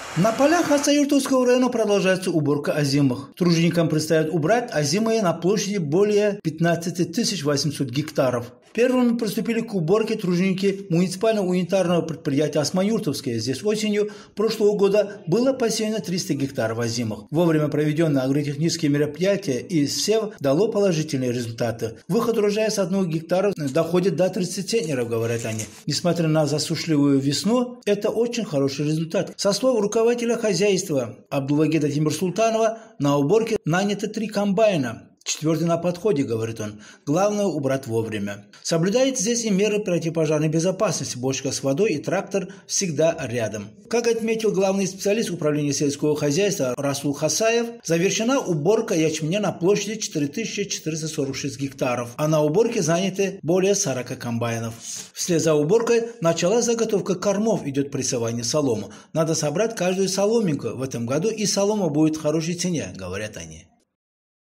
На полях Хацавюртовского района продолжается уборка озимых. Труженикам предстоит убрать озимые на площади более 15 800 гектаров. Первыми приступили к уборке труженики муниципального унитарного предприятия Осмоюртовское. Здесь осенью прошлого года было посеяно 300 гектаров озимых. Вовремя проведенные агротехнические мероприятия и сев дало положительные результаты. Выход урожая с 1 гектара доходит до 30 центнеров, говорят они. Несмотря на засушливую весну, это очень хороший результат. Со слов руководителя хозяйства Абдулвагида Тимирсултанова, на уборке нанято 3 комбайна. 4-й на подходе, говорит он. Главное убрать вовремя. Соблюдает здесь и меры противопожарной безопасности. Бочка с водой и трактор всегда рядом. Как отметил главный специалист управления сельского хозяйства Расул Хасаев, завершена уборка ячменя на площади 4446 гектаров, а на уборке заняты более 40 комбайнов. Вслед за уборкой началась заготовка кормов, идет прессование соломы. Надо собрать каждую соломинку в этом году, и солома будет в хорошей цене, говорят они.